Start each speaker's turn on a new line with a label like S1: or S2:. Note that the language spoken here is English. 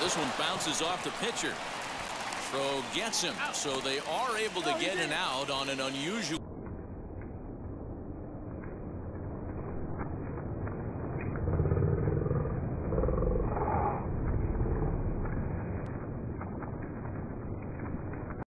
S1: This one bounces off the pitcher. Throw gets him. So they are able to get an out on an unusual.